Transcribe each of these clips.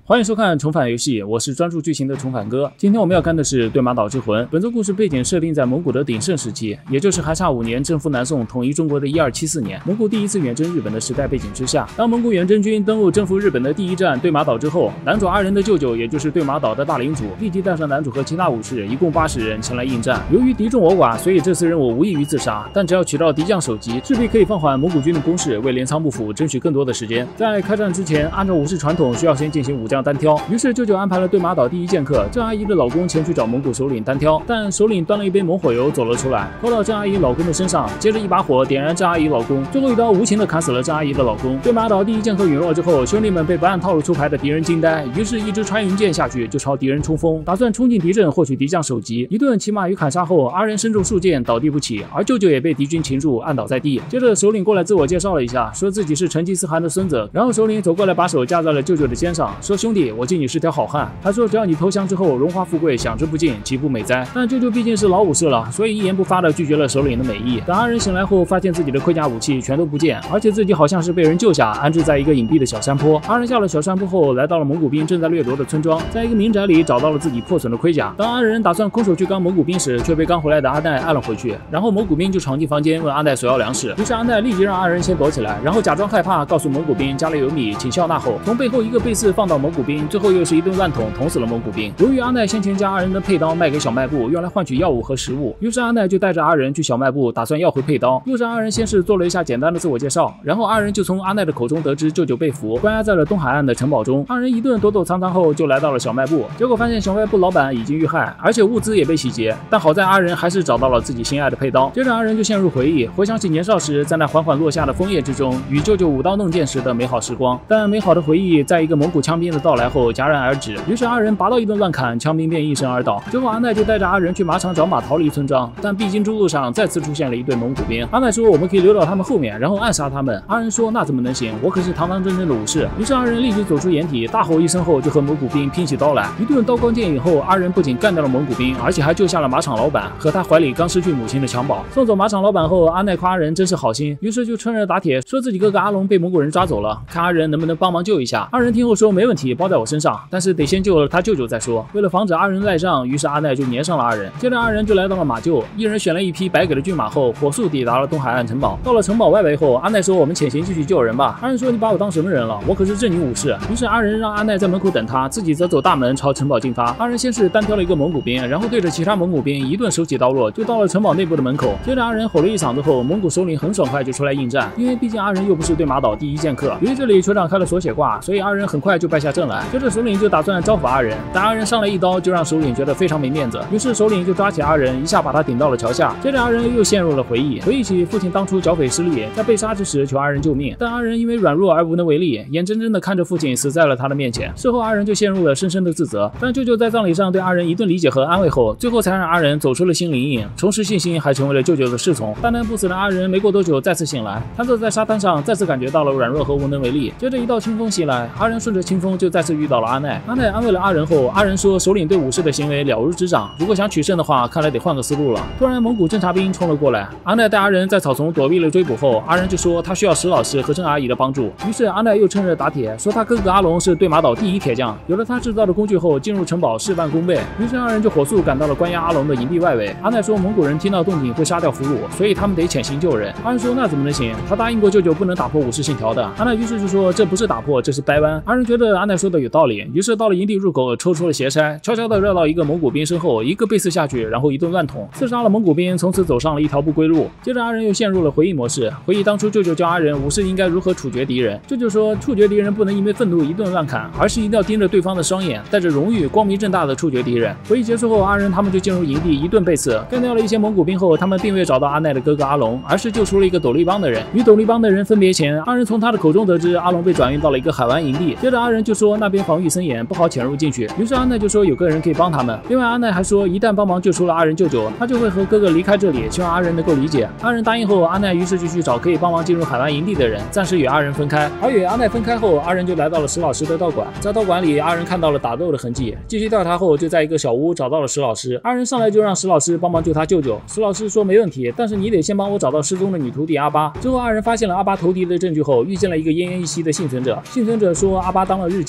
欢迎收看《重返游戏》，我是专注剧情的重返哥。今天我们要看的是《对马岛之魂》。本作故事背景设定在蒙古的鼎盛时期，也就是还差5年征服南宋、统一中国的1274年，蒙古第一次远征日本的时代背景之下。当蒙古远征军登陆征服日本的第一站对马岛之后，男主阿仁的舅舅，也就是对马岛的大领主，立即带上男主和其他武士，一共80人前来应战。由于敌众我寡，所以这次任务无异于自杀，但只要取到敌将首级，势必可以放缓蒙古军的攻势，为镰仓幕府争取更多的时间。在开战之前，按照武士传统，需要先进行武将单挑，于是舅舅安排了对马岛第一剑客郑阿姨的老公前去找蒙古首领单挑，但首领端了一杯猛火油走了出来，泼到郑阿姨老公的身上，接着一把火点燃郑阿姨老公，最后一刀无情的砍死了郑阿姨的老公。对马岛第一剑客陨落之后，兄弟们被不按套路出牌的敌人惊呆，于是一支穿云箭下去就朝敌人冲锋，打算冲进敌阵获取敌将首级。一顿骑马与砍杀后，阿仁身中数箭倒地不起，而舅舅也被敌军擒住按倒在地。接着首领过来自我介绍了一下，说自己是成吉思汗的孙子，然后首领走过来把手架在了舅舅的肩上，说兄弟，我敬你是条好汉。他说只要你投降之后荣华富贵享之不尽，岂不美哉？但舅舅毕竟是老武士了，所以一言不发的拒绝了首领的美意。等阿仁醒来后，发现自己的盔甲武器全都不见，而且自己好像是被人救下，安置在一个隐蔽的小山坡。阿仁下了小山坡后，来到了蒙古兵正在掠夺的村庄，在一个民宅里找到了自己破损的盔甲。当阿仁打算空手去刚蒙古兵时，却被刚回来的阿奈按了回去，然后蒙古兵就闯进房间问阿奈索要粮食，于是阿奈立即让阿仁先躲起来，然后假装害怕，告诉蒙古兵家里有米，请笑纳后，从背后一个背刺放到蒙古兵，最后又是一顿乱捅死了蒙古兵。由于阿奈先前将阿仁的佩刀卖给小卖部，用来换取药物和食物，于是阿奈就带着阿仁去小卖部，打算要回佩刀。路上阿仁先是做了一下简单的自我介绍，然后阿仁就从阿奈的口中得知舅舅被俘，关押在了东海岸的城堡中。阿仁一顿躲躲藏藏后，就来到了小卖部，结果发现小卖部老板已经遇害，而且物资也被洗劫，但好在阿仁还是找到了自己心爱的佩刀。接着阿仁就陷入回忆，回想起年少时在那缓缓落下的枫叶之中，与舅舅舞刀弄剑时的美好时光。但美好的回忆在一个蒙古枪兵的到来后戛然而止，于是阿仁拔刀一顿乱砍，枪兵便应声而倒。之后阿奈就带着阿仁去马场找马逃离村庄，但必经之路上再次出现了一队蒙古兵。阿奈说我们可以溜到他们后面，然后暗杀他们。阿仁说那怎么能行，我可是堂堂正正的武士。于是阿仁立即走出掩体，大吼一声后就和蒙古兵拼起刀来。一顿刀光剑影后，阿仁不仅干掉了蒙古兵，而且还救下了马场老板和他怀里刚失去母亲的襁褓。送走马场老板后，阿奈夸阿仁真是好心，于是就趁热打铁，说自己哥哥阿龙被蒙古人抓走了，看阿仁能不能帮忙救一下。阿仁听后说没问题，包在我身上，但是得先救了他舅舅再说。为了防止阿仁赖账，于是阿奈就粘上了阿仁。接着阿仁就来到了马厩，一人选了一匹白给的骏马后，火速抵达了东海岸城堡。到了城堡外围后，阿奈说我们潜行继续救人吧。阿仁说你把我当什么人了，我可是正经武士。于是阿仁让阿奈在门口等他，自己则走大门朝城堡进发。阿仁先是单挑了一个蒙古兵，然后对着其他蒙古兵一顿手起刀落，就到了城堡内部的门口。接着阿仁吼了一嗓子后，蒙古首领很爽快就出来应战，因为毕竟阿仁又不是对马岛第一剑客。由于这里酋长开了锁血卦，所以阿仁很快就败下阵来。接着首领就打算招呼阿仁，但阿仁上来一刀就让首领觉得非常没面子，于是首领就抓起阿仁一下把他顶到了桥下。接着阿仁又陷入了回忆起父亲当初剿匪失利，在被杀之时求阿仁救命，但阿仁因为软弱而无能为力，眼睁睁地看着父亲死在了他的面前。事后阿仁就陷入了深深的自责，但舅舅在葬礼上对阿仁一顿理解和安慰后，最后才让阿仁走出了心理阴影，重拾信心，还成为了舅舅的侍从。大难不死的阿仁没过多久再次醒来，他坐在沙滩上再次感觉到了软弱和无能为力。接着一道清风袭来，阿仁顺着清风就再次遇到了阿奈。阿奈安慰了阿仁后，阿仁说首领对武士的行为了如指掌，如果想取胜的话，看来得换个思路了。突然蒙古侦察兵冲了过来，阿奈带阿仁在草丛躲避了追捕后，阿仁就说他需要石老师和郑阿姨的帮助。于是阿奈又趁热打铁，说他哥哥阿龙是对马岛第一铁匠，有了他制造的工具后进入城堡事半功倍。于是二人就火速赶到了关押阿龙的营地外围。阿奈说蒙古人听到动静会杀掉俘虏，所以他们得潜行救人。阿仁说那怎么能行，他答应过舅舅不能打破武士信条的。阿奈于是就说这不是打破，这是掰弯。阿仁觉得阿奈说的有道理，于是到了营地入口抽出了斜筛，悄悄地绕到一个蒙古兵身后，一个背刺下去，然后一顿乱捅，刺杀了蒙古兵，从此走上了一条不归路。接着阿仁又陷入了回忆模式，回忆当初舅舅教阿仁武士应该如何处决敌人。舅舅说处决敌人不能因为愤怒一顿乱砍，而是一定要盯着对方的双眼，带着荣誉光明正大的处决敌人。回忆结束后，阿仁他们就进入营地一顿被刺，干掉了一些蒙古兵后，他们并未找到阿奈的哥哥阿龙，而是救出了一个斗笠帮的人。与斗笠帮的人分别前，阿仁从他的口中得知阿龙被转运到了一个海湾营地。接着阿仁就说那边防御森严，不好潜入进去。于是阿奈就说有个人可以帮他们。另外阿奈还说一旦帮忙救出了阿仁舅舅，他就会和哥哥离开这里，希望阿仁能够理解。阿仁答应后，阿奈于是就去找可以帮忙进入海湾营地的人，暂时与阿仁分开。而与阿奈分开后，阿仁就来到了石老师的道馆。在道馆里，阿仁看到了打斗的痕迹，继续调查后，就在一个小屋找到了石老师。阿仁上来就让石老师帮忙救他舅舅。石老师说没问题，但是你得先帮我找到失踪的女徒弟阿巴。之后阿仁发现了阿巴投敌的证据后，遇见了一个奄奄一息的幸存者。幸存者说阿巴当了日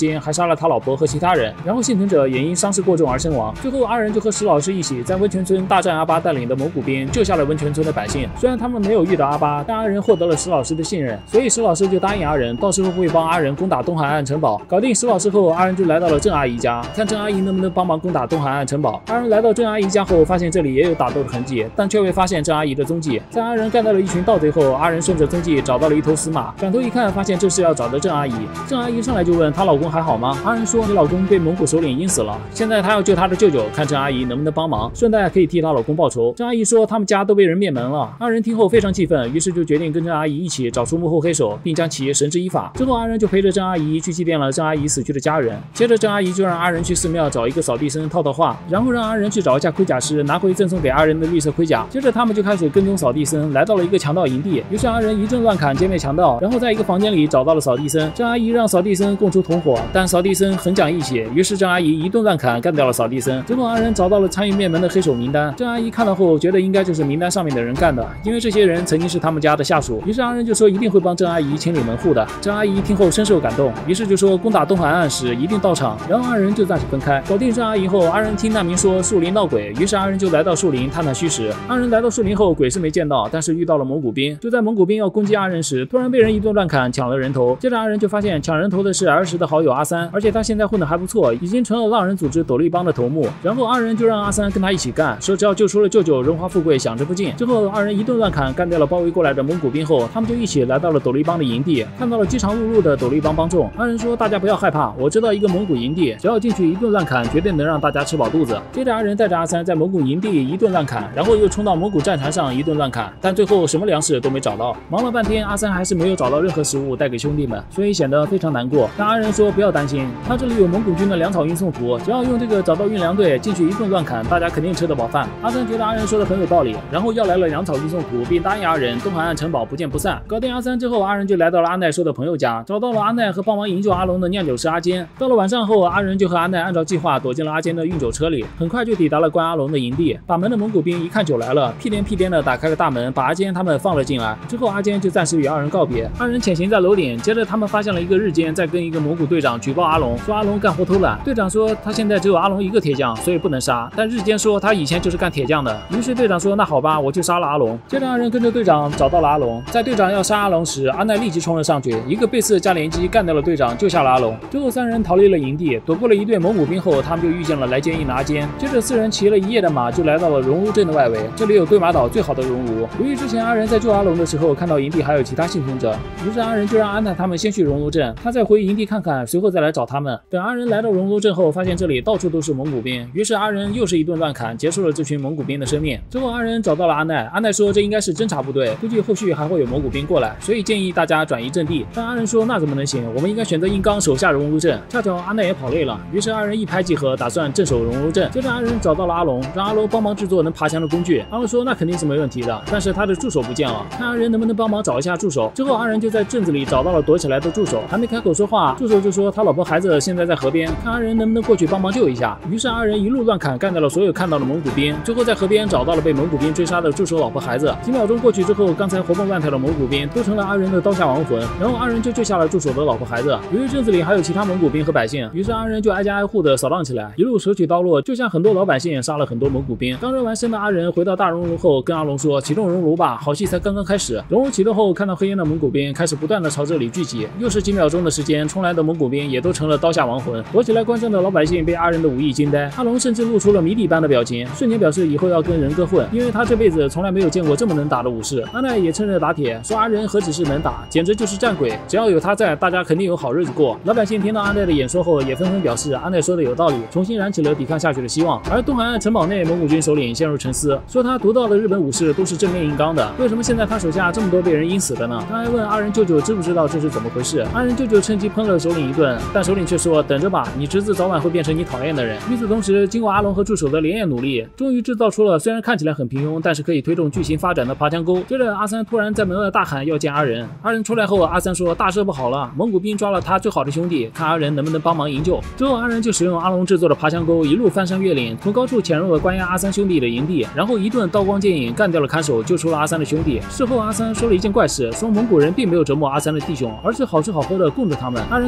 间还杀了他老婆和其他人，然后幸存者也因伤势过重而身亡。最后阿仁就和石老师一起在温泉村大战阿巴带领的蒙古兵，救下了温泉村的百姓。虽然他们没有遇到阿巴，但阿仁获得了石老师的信任，所以石老师就答应阿仁，到时候会帮阿仁攻打东海岸城堡。搞定石老师后，阿仁就来到了郑阿姨家，看郑阿姨能不能帮忙攻打东海岸城堡。阿仁来到郑阿姨家后，发现这里也有打斗的痕迹，但却未发现郑阿姨的踪迹。在阿仁干掉了一群盗贼后，阿仁顺着踪迹找到了一头死马，转头一看，发现这是要找的郑阿姨。郑阿姨上来就问她老公还好吗？阿仁说你老公被蒙古首领阴死了，现在她要救她的舅舅，看郑阿姨能不能帮忙，顺带可以替她老公报仇。郑阿姨说他们家都被人灭门了。阿仁听后非常气愤，于是就决定跟郑阿姨一起找出幕后黑手，并将其绳之以法。之后阿仁就陪着郑阿姨去祭奠了郑阿姨死去的家人。接着郑阿姨就让阿仁去寺庙找一个扫地僧套话，然后让阿仁去找一下盔甲师，拿回赠送给阿仁的绿色盔甲。接着他们就开始跟踪扫地僧，来到了一个强盗营地。于是阿仁一阵乱砍歼灭强盗，然后在一个房间里找到了扫地僧。郑阿姨让扫地僧供出同伙，但扫地僧很讲义气，于是郑阿姨一顿乱砍干掉了扫地僧。之后阿仁找到了参与灭门的黑手名单，郑阿姨看到后觉得应该就是名单上面的人干的，因为这些人曾经是他们家的下属。于是阿仁就说一定会帮郑阿姨清理门户的。郑阿姨听后深受感动，于是就说攻打东海岸时一定到场。然后二人就暂时分开。搞定郑阿姨后，阿仁听难民说树林闹鬼，于是阿仁就来到树林探探虚实。阿仁来到树林后，鬼是没见到，但是遇到了蒙古兵。就在蒙古兵要攻击阿仁时，突然被人一顿乱砍，抢了人头。接着阿仁就发现抢人头的是儿时的好友阿三，而且他现在混得还不错，已经成了浪人组织斗笠帮的头目。然后阿仁就让阿三跟他一起干，说只要救出了舅舅，荣华富贵享之不尽。之后二人一顿乱砍，干掉了包围过来的蒙古兵后，他们就一起来到了斗笠帮的营地，看到了饥肠辘辘的斗笠帮帮众。阿仁说大家不要害怕，我知道一个蒙古营地，只要进去一顿乱砍，绝对能让大家吃饱肚子。接着阿仁带着阿三在蒙古营地一顿乱砍，然后又冲到蒙古战船上一顿乱砍，但最后什么粮食都没找到。忙了半天，阿三还是没有找到任何食物带给兄弟们，所以显得非常难过。但阿仁说不要担心，他这里有蒙古军的粮草运送图，只要用这个找到运粮队，进去一顿乱砍，大家肯定吃得饱饭。阿三觉得阿仁说的很有道理，然后要来了粮草运送图，并答应阿仁东海岸城堡不见不散。搞定阿三之后，阿仁就来到了阿奈说的朋友家，找到了阿奈和帮忙营救阿龙的酿酒师阿坚。到了晚上后，阿仁就和阿奈按照计划躲进了阿坚的运酒车里，很快就抵达了关阿龙的营地。把门的蒙古兵一看酒来了，屁颠屁颠的打开了大门，把阿坚他们放了进来。之后阿坚就暂时与二人告别，二人潜行在楼顶。接着他们发现了一个日间在跟一个蒙古队长举报阿龙，说阿龙干活偷懒。队长说他现在只有阿龙一个铁匠，所以不能杀，但日间说他以前就是干铁匠的。于是队长说那好吧，我就杀了阿龙。接着二人跟着队长找到了阿龙，在队长要杀阿龙时，阿奈立即冲了上去，一个背刺加连击干掉了队长，救下了阿龙。之后三人逃离了营地，躲过了一队蒙古兵后，他们就遇见了来接应的阿坚。接着四人骑了一夜的马，就来到了熔炉镇的外围，这里有对马岛最好的熔炉。由于之前阿仁在救阿龙的时候看到营地还有其他幸存者，于是阿仁就让安奈他们先去熔炉镇，他再回营地看看，随后再来找他们。等阿仁来到熔炉镇后，发现这里到处都是蒙古兵，于是阿仁又是一顿乱砍，结束了这群蒙古兵的生命。之后阿仁找到了阿奈，阿奈说这应该是侦察部队，估计后续还会有蒙古兵过来，所以建议大家转移阵地。但阿仁说那怎么能行，我们应该选择硬刚守下熔炉镇。恰巧阿奈也跑累了，于是二人一拍即合，打算镇守熔炉镇。接着阿仁找到了阿龙，让阿龙帮忙制作能爬墙的工具。阿龙说那肯定是没问题的，但是他的助手不见了，看阿仁能不能帮忙找一下助手。之后阿仁就在镇子里找到了躲起来的助手，还没开口说话，助手就说他老婆孩子现在在河边，看阿仁能不能过去帮忙救一下。于是阿仁一路乱砍，干掉了所有看到的蒙古兵，最后在河边找到了被蒙古兵追杀的助手老婆孩子。几秒钟过去之后，刚才活蹦乱跳的蒙古兵都成了阿仁的刀下亡魂，然后阿仁就救下了助手的老婆孩子。由于镇子里还有其他蒙古兵和百姓，于是阿仁就挨家挨户的扫荡起来，一路手取刀落，就像很多老百姓杀了很多蒙古兵。刚热完身的阿仁回到大熔炉后，跟阿龙说启动熔炉吧，好戏才刚刚开始。熔炉启动后，看到黑烟的蒙古兵开始不断的朝这里聚集，又是几秒钟的时间，冲来的蒙古兵也都成了刀下亡魂。躲起来观战的老百姓被阿仁的武艺惊呆，阿龙甚至露出了迷弟般的表情，瞬间表示以后要跟仁哥混，因为他这辈子从来没有见过这么能打的武士。阿奈也趁热打铁，说阿仁何止是能打，简直就是战鬼，只要有他在，大家肯定有好日子过。老百姓听到阿奈的演说后，也纷纷表示阿奈说的有道理，重新燃起了抵抗下去的希望。而东海岸城堡内，蒙古军首领陷入沉思，说他读到的日本武士都是正面硬刚的，为什么现在他手下这么多被人阴死的呢？他还问阿仁舅舅知不知道这是怎么回事。阿仁舅舅趁机喷了首领一顿，但首领却说等着吧，你侄子早晚会变成你讨厌的人。与此同时，经过阿龙和助手的连夜努力，终于制造出了虽然看起来很平庸，但是可以推动剧情发展的爬墙沟。接着阿三突然在门外大喊要见阿仁，阿仁出来后，阿三说大事不好了，蒙古兵抓了他最好的兄弟，看阿仁能不能帮忙营救。之后阿仁就使用阿龙制作的爬墙沟，一路翻山越岭，从高处潜入了关押阿三兄弟的营地，然后一顿刀光剑影干掉了看守，救出了阿三的兄弟。事后阿三说了一件怪事，说蒙古人并没有折磨阿三的弟兄，而是好吃好喝的供着他们。阿仁随口说也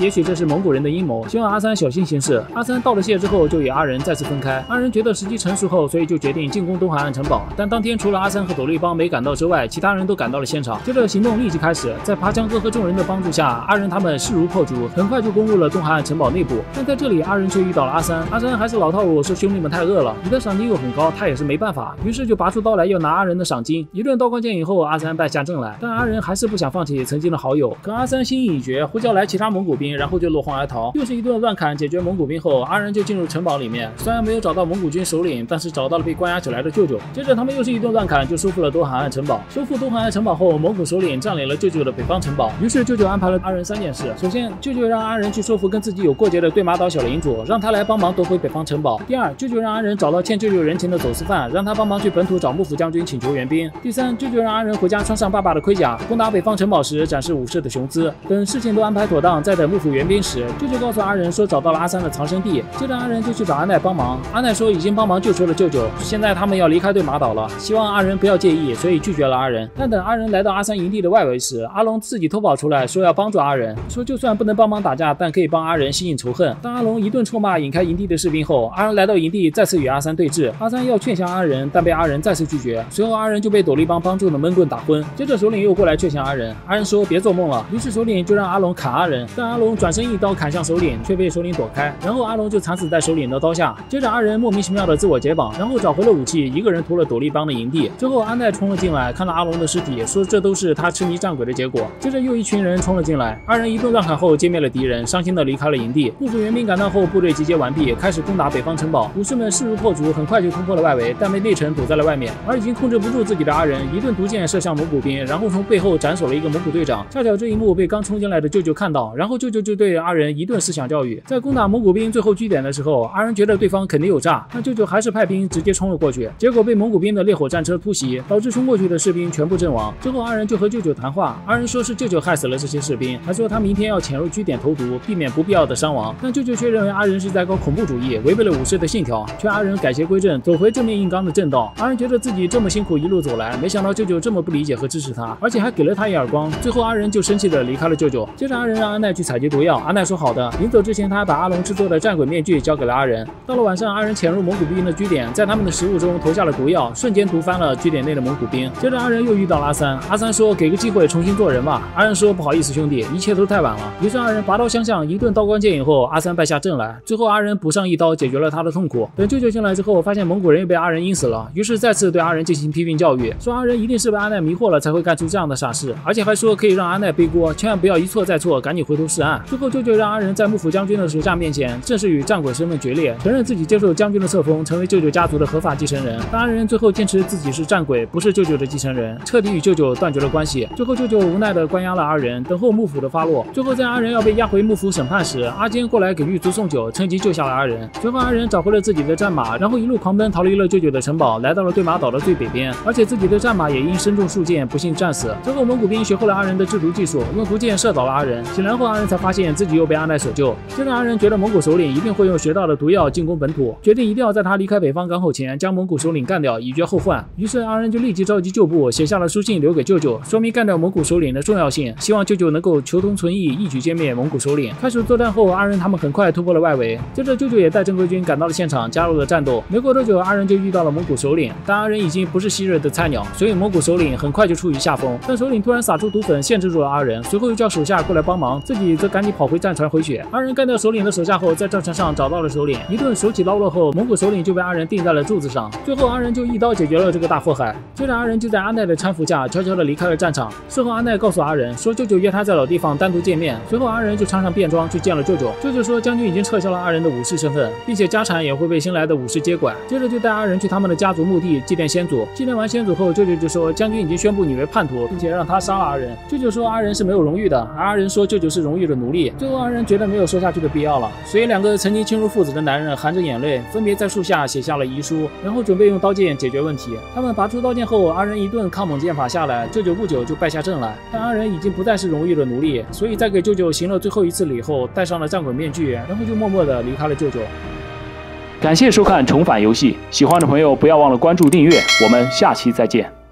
也许这是蒙古人的阴谋，希望阿三小心行事。阿三道了谢之后，就与阿仁再次分开。阿仁觉得时机成熟后，所以就决定进攻东海岸城堡。但当天除了阿三和斗笠帮没赶到之外，其他人都赶到了现场。接着行动立即开始，在爬墙哥和众人的帮助下，阿仁他们势如破竹，很快就攻入了东海岸城堡内部。但在这里，阿仁却遇到了阿三。阿三还是老套路，说兄弟们太饿了，你的赏金又很高，他也是没办法，于是就拔出刀来要拿阿仁的赏金。一顿刀光剑影后，阿三败下阵来，但阿仁还是不想放弃曾经的好友。可阿三心意已决，呼叫来其他蒙古兵，然后就落荒而逃。又是一顿乱砍解决蒙古兵后，阿仁就进入城堡里面，虽然没有找到蒙古军首领，但是找到了被关押起来的舅舅。接着他们又是一顿乱砍，就收复了东海岸城堡。收复东海岸城堡后，蒙古首领占领了舅舅的北方城堡，于是舅舅安排了阿仁3件事。首先，舅舅让阿仁去说服跟自己有过节的对马岛小领主，让他来帮忙夺回北方城堡。第二，舅舅让阿仁找到欠舅舅人情的走私犯，让他帮忙去本土找幕府将军请求援兵。第三，舅舅让阿仁回家穿上爸爸的盔甲，攻打北方城堡时展示武士的雄姿。等事情都安排妥当，在等幕府援兵时，舅舅告诉阿仁说找到了阿三的藏身地。接着阿仁就去找阿奈帮忙，阿奈说已经帮忙救出了舅舅，现在他们要离开对马岛了，希望阿仁不要介意，所以拒绝了阿仁。但等阿仁来到阿三营地的外围时，阿龙自己偷跑出来说要帮助阿仁，说就算不能帮忙打架，但可以帮阿仁吸引仇恨。当阿龙一顿臭骂引开营地的士兵后，阿仁来到营地再次与阿三对峙。阿三要劝降阿仁，但被阿仁再次拒绝。随后阿仁就被斗笠帮帮助的闷棍打昏。接着首领又过来劝降阿仁，阿仁说别做梦了，于是首领就让阿龙砍阿仁，但阿龙转身一刀砍向首领，却被首领躲开，然后阿龙就惨死在首领的刀下。接着阿仁莫名其妙的自我解绑，然后找回了武器，一个人屠了斗笠帮的营地。之后阿奈冲了进来，看到阿龙的尸体，说这都是他痴迷战鬼的结果。接着又一群人冲了进来，二人一顿乱砍后歼灭了敌人，伤心的离开了营地。幕府援兵赶到后，部队集结完毕，开始攻打北方城堡。武士们势如破竹，很快就突破了外围，但被内城堵在了外面。而已经控制不住自己的阿仁，一顿毒箭射向蒙古兵，然后从背后斩首了一个蒙古队长。恰巧这一幕被刚冲进来的舅舅看到，然后舅舅就对阿仁一顿思想教育。在攻打蒙古兵最后据点的时候，阿仁觉得对方肯定有诈，但舅舅还是派兵直接冲了过去，结果被蒙古兵的烈火战车突袭，导致冲过去的士兵全部阵亡。之后阿仁就和舅舅谈话，阿仁说是舅舅害死了这些士兵，还说他明天要潜入据点投毒，避免不必要的伤亡。但舅舅却认为阿仁是在搞恐怖主义，违背了武士的信条，劝阿仁改邪归正，走回正面硬刚的正道。阿仁觉得自己这么辛苦一路走来，没想到舅舅这么不理解和支持他，而且还给了他一耳光。最后阿仁就生气的离开了舅舅。接着阿仁让阿奈去采集毒药，阿奈说好的。临走之前，他还把阿龙制作的战鬼面具交给了阿仁。到了晚上，阿仁潜入蒙古兵的据点，在他们的食物中投下了毒药，瞬间毒翻了据点内的蒙古兵。接着阿仁又遇到了阿三，阿三说给个机会重新做人吧。阿仁说不好意思兄弟，一切都太晚了。于是二人拔刀相向，一顿刀光剑影后，阿三败下阵来。最后阿仁补上一刀，解决了他的痛苦。等舅舅进来之后，发现蒙古人又被阿仁阴死了，于是再次对阿仁进行批评教育，说阿仁一定是被阿奈迷惑了才会干出这样的傻事，而且还说可以让阿奈背锅，千万不要一错再错，赶紧回头是岸。最后舅舅让阿仁在幕府将军的手下面前正式与战鬼身份决裂，承认自己接受将军的册封，成为舅舅家族的合法继承人。但阿仁最后坚持自己是战鬼，不是舅舅的继承人，彻底与舅舅断绝了关系。最后舅舅无奈的关押了阿仁，等候幕府的发落。最后在阿仁要被押回幕府审判时，阿坚过来给狱卒送酒，趁机救下了阿仁。随后阿仁找回了自己的战马，然后一路狂奔逃离了舅舅的城堡，来到了对马岛的最北边，而且自己的战马也因身中数箭不幸战死。之后蒙古兵学会了阿仁的制毒技术，用毒箭射倒了阿仁。醒来后阿仁才发现自己又被阿奈所救。接着阿仁觉得蒙古首领一定会用学到的毒药进攻本土，决定一定要在他离开北方港口前将蒙古首领干掉，以绝后患。于是阿仁就立即召集旧部，写下了书信留给舅舅，说明干掉蒙古首领的重要性，希望舅舅能够求同存异，一举歼灭蒙古首领。开始作战后，阿仁他们很快突破了外围。接着舅舅也带正规军赶到了现场，加入了战斗。没过多久，阿仁就遇到了蒙古首领，但阿仁已经不是昔日的菜鸟，所以蒙古首领很快就处于下风。但首领突然撒出毒粉限制住了阿仁，随后又叫手下过来帮忙，自己则赶紧跑回战船回血。阿仁干掉首领的手下后，在战船上找到了首领，一顿手起刀落后，蒙古首领就被阿仁钉在了柱子上。最后阿仁就一刀解决了这个大祸害。接着阿仁就在阿奈的搀扶下悄悄地离开了战场。事后阿奈告诉阿仁说舅舅约他在老地方单独见面，随后阿仁就穿上便装去见了舅舅。舅舅说将军已经撤销了阿仁的武士身份，并且家产也会被新来的武士接管。接着就带阿仁去他们的家族墓地祭奠先祖。祭奠完先祖后，舅舅就说将军已经宣布你为叛徒，并且让他杀了阿仁。舅舅说阿仁是没有荣誉的，而阿仁说舅舅是荣誉的奴隶。最后阿仁觉得没有说下去的必要了，所以两个曾经亲如父子的男人含着眼泪，分别在树下写下了遗书，然后准备用刀剑解决问题。他们拔出刀剑后，阿仁一顿抗猛剑法下来，舅舅不久就败下阵来。但阿仁已经不再是荣誉的奴隶，所以在给舅舅行了最后一次礼后，戴上了战鬼面具，然后就默默地离开了舅舅。 感谢收看重返游戏，喜欢的朋友不要忘了关注订阅，我们下期再见。